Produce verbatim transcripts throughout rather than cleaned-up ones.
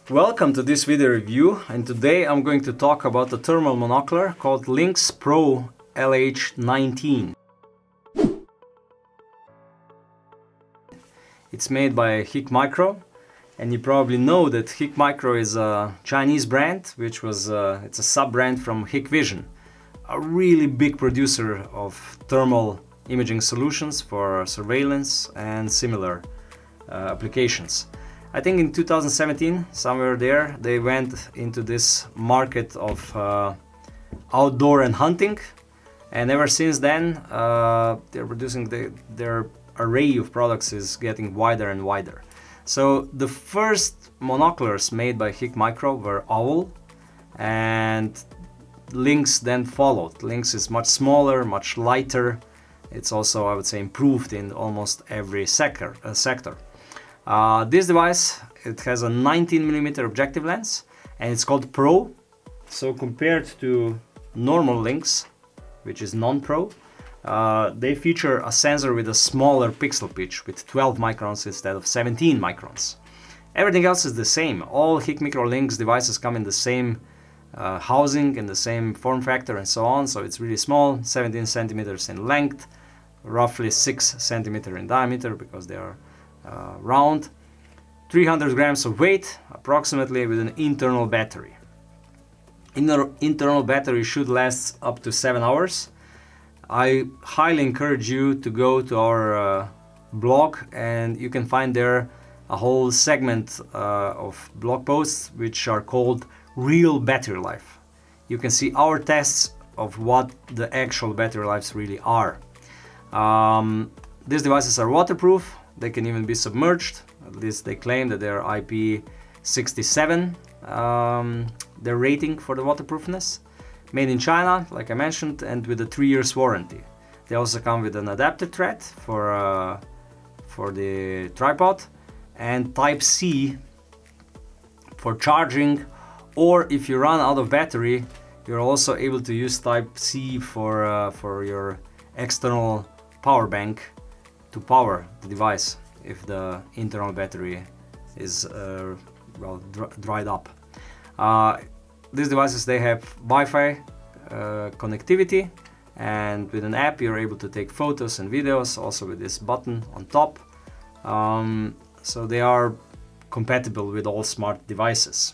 Welcome to this video review, and today I'm going to talk about the thermal monocular called LYNX Pro L H nineteen. It's made by Hikmicro, and you probably know that Hikmicro is a Chinese brand, which was uh, it's a sub-brand from Hikvision, a really big producer of thermal imaging solutions for surveillance and similar uh, applications. I think in two thousand seventeen, somewhere there, they went into this market of uh, outdoor and hunting, and ever since then uh, they're producing the, their array of products is getting wider and wider. So the first monoculars made by Hikmicro were Owl, and LYNX then followed. LYNX is much smaller, much lighter. It's also, I would say, improved in almost every sector. Uh, sector. Uh, this device, it has a nineteen millimeter objective lens, and it's called Pro. So compared to normal LYNX, which is non-Pro, uh, they feature a sensor with a smaller pixel pitch with twelve microns instead of seventeen microns. Everything else is the same. All Hikmicro LYNX devices come in the same uh, housing, in the same form factor and so on. So it's really small, seventeen centimeters in length, roughly six centimeters in diameter because they are Uh, round, three hundred grams of weight approximately, with an internal battery. Inner internal battery should last up to seven hours. I highly encourage you to go to our uh, blog, and you can find there a whole segment uh, of blog posts which are called Real Battery Life. You can see our tests of what the actual battery lives really are. Um, these devices are waterproof. They can even be submerged. At least they claim that they're I P sixty-seven, um, their rating for the waterproofness. Made in China, like I mentioned, and with a three years warranty. They also come with an adapter thread for, uh, for the tripod, and Type C for charging, or if you run out of battery, you're also able to use Type C for, uh, for your external power bank to power the device if the internal battery is uh, well dr dried up. Uh, these devices, they have Wi-Fi uh, connectivity, and with an app you're able to take photos and videos, also with this button on top. Um, so they are compatible with all smart devices.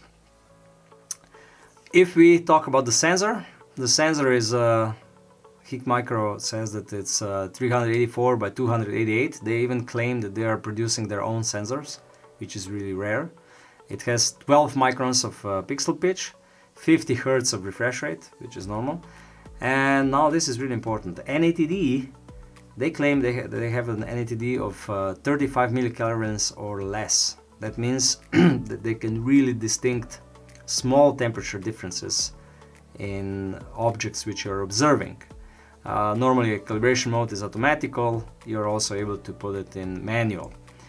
If we talk about the sensor, the sensor is uh, Hikmicro says that it's uh, three eighty-four by two eighty-eight. They even claim that they are producing their own sensors, which is really rare. It has twelve microns of uh, pixel pitch, fifty hertz of refresh rate, which is normal. And now this is really important. N A T D, they claim they, ha they have an N A T D of uh, thirty-five millikelvins or less. That means that they can really distinct small temperature differences in objects which you're observing. Uh, normally calibration mode is automatical. You're also able to put it in manual.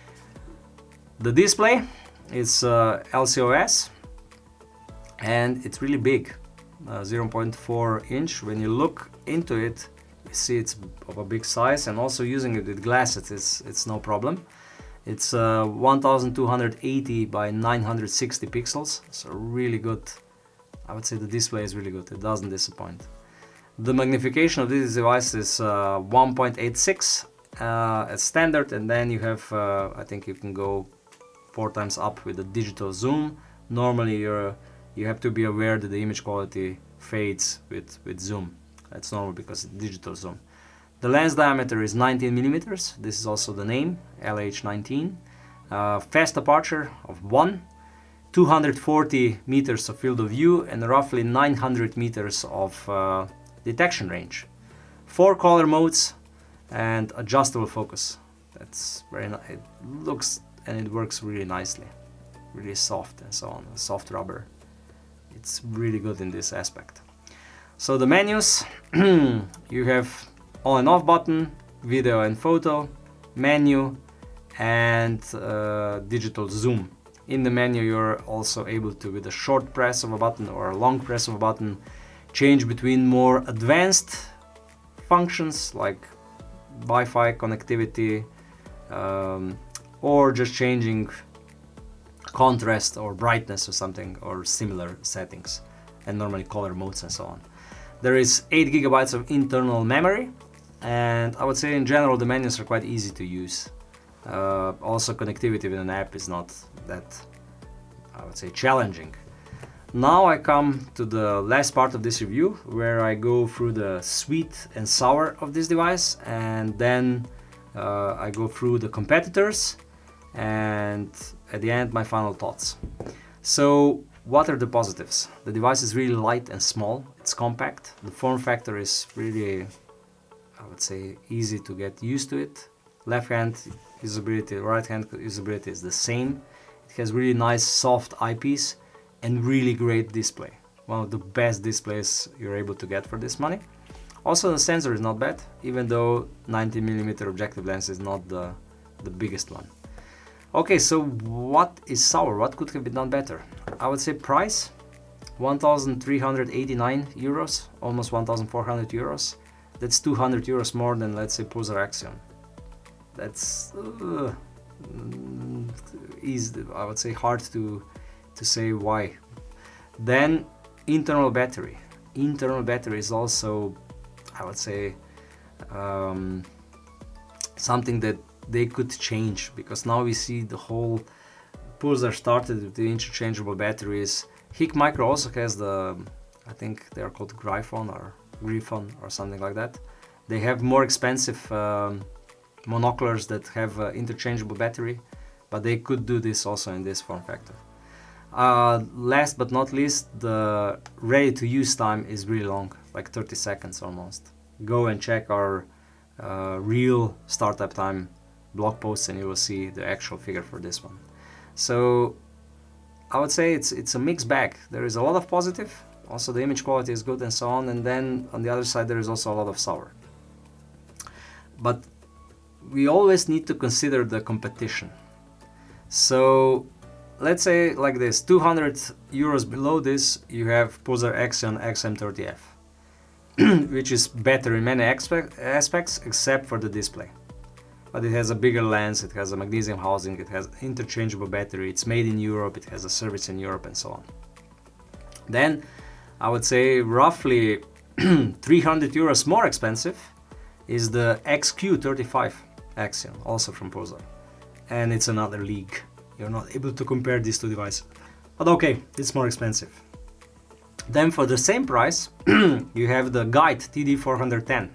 The display is uh, L C O S, and it's really big, uh, zero point four inch. When you look into it, you see it's of a big size, and also using it with glasses, it's, it's no problem. It's uh, one thousand two hundred eighty by nine hundred sixty pixels, so really good. I would say the display is really good. It doesn't disappoint. The magnification of this device is uh, one point eight six uh, as standard, and then you have, uh, I think you can go four times up with the digital zoom. Normally you're, you have to be aware that the image quality fades with, with zoom. That's normal because it's digital zoom. The lens diameter is nineteen millimeters. This is also the name, L H nineteen. Uh, fast aperture of one. two hundred forty meters of field of view, and roughly nine hundred meters of uh, detection range. Four color modes and adjustable focus. That's very nice. It looks and it works really nicely. Really soft and so on. Soft rubber. It's really good in this aspect. So the menus, you have on and off button, video and photo, menu, and uh, digital zoom. In the menu you're also able to, with a short press of a button or a long press of a button, change between more advanced functions like Wi-Fi connectivity, um, or just changing contrast or brightness or something, or similar settings, and normally color modes and so on. There is eight gigabytes of internal memory, and I would say in general the menus are quite easy to use. Uh, also connectivity with an app is not that, I would say, challenging. Now I come to the last part of this review, where I go through the sweet and sour of this device, and then uh, I go through the competitors, and at the end my final thoughts. So what are the positives? The device is really light and small, it's compact, the form factor is really, I would say, easy to get used to it. Left hand usability, right hand usability is the same. It has really nice soft eyepiece and really great display. One of the best displays you're able to get for this money. Also the sensor is not bad, even though ninety millimeter objective lens is not the, the biggest one. Okay, so what is sour? What could have been done better? I would say price, one thousand three hundred eighty-nine euros, almost one thousand four hundred euros. That's two hundred euros more than, let's say, Pulsar Axion. That's uh, easy, I would say, hard to, to say why. Then internal battery. Internal battery is also, I would say, um, something that they could change, because now we see the whole Pulsar started with the interchangeable batteries. Hikmicro also has the, I think they are called Gryphon or Griffon or something like that. They have more expensive um, monoculars that have uh, interchangeable battery, but they could do this also in this form factor. Uh, last but not least, the ready to use time is really long, like thirty seconds almost. Go and check our uh, real startup time blog posts and you will see the actual figure for this one. So I would say it's it's a mixed bag. There is a lot of positive, also the image quality is good and so on, and then on the other side there is also a lot of sour. But we always need to consider the competition. So let's say like this, two hundred euros below this you have Pulsar Axion X M thirty F, which is better in many aspects except for the display. But it has a bigger lens, it has a magnesium housing, it has interchangeable battery, it's made in Europe, it has a service in Europe and so on. Then I would say roughly three hundred euros more expensive is the X Q thirty-five Axion, also from Pulsar. And it's another league. You're not able to compare these two devices. But okay, it's more expensive. Then for the same price, you have the Guide T D four ten.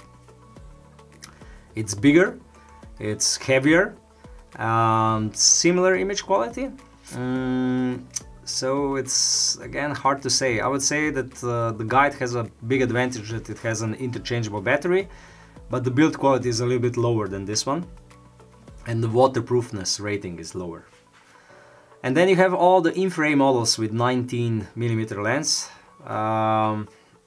It's bigger, it's heavier, um, similar image quality. Um, so it's again hard to say. I would say that uh, the Guide has a big advantage that it has an interchangeable battery, but the build quality is a little bit lower than this one, and the waterproofness rating is lower. And then you have all the in-frame models with nineteen millimeter lens. Um,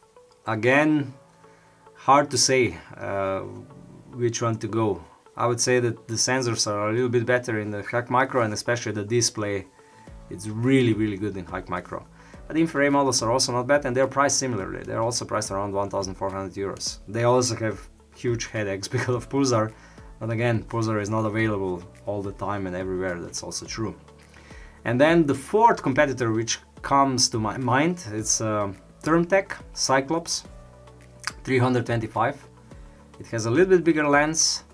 again, hard to say uh, which one to go. I would say that the sensors are a little bit better in the Hikmicro, and especially the display, it's really really good in Hikmicro. But the in-frame models are also not bad, and they're priced similarly. They're also priced around one thousand four hundred euros. They also have huge headaches because of Pulsar, but again, Pulsar is not available all the time and everywhere, that's also true. And then the fourth competitor which comes to my mind, it's uh, Thermtech Cyclops three twenty-five. It has a little bit bigger lens,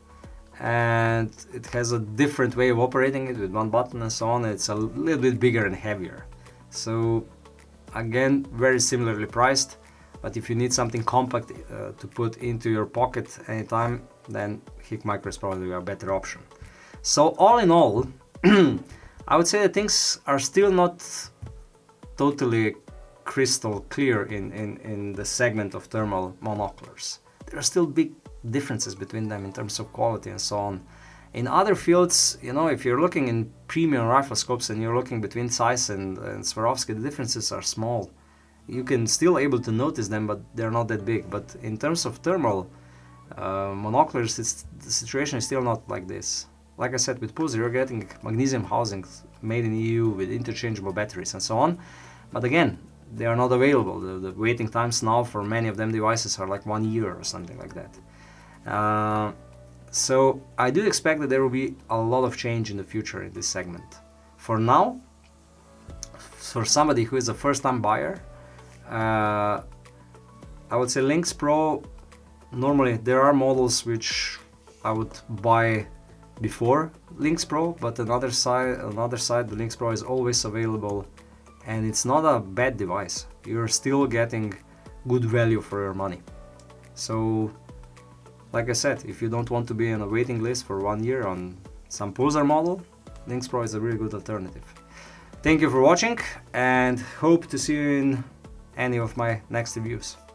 and it has a different way of operating it with one button and so on. It's a little bit bigger and heavier. So again, very similarly priced, but if you need something compact uh, to put into your pocket anytime, then Hikmicro is probably a better option. So all in all, I would say that things are still not totally crystal clear in, in, in the segment of thermal monoculars. There are still big differences between them in terms of quality and so on. In other fields, you know, if you're looking in premium rifle scopes and you're looking between Zeiss and, and Swarovski, the differences are small. You can still able to notice them, but they're not that big. But in terms of thermal uh, monoculars, it's, the situation is still not like this. Like I said, with Pulsar, you're getting magnesium housings made in E U with interchangeable batteries and so on. But again, they are not available. The, the waiting times now for many of them devices are like one year or something like that. Uh, so I do expect that there will be a lot of change in the future in this segment. For now, for somebody who is a first-time buyer, uh, I would say LYNX Pro, normally there are models which I would buy before LYNX Pro, but another side, another side, the LYNX Pro is always available, and it's not a bad device. You're still getting good value for your money. So, like I said, if you don't want to be on a waiting list for one year on some poser model, LYNX Pro is a really good alternative. Thank you for watching, and hope to see you in any of my next reviews.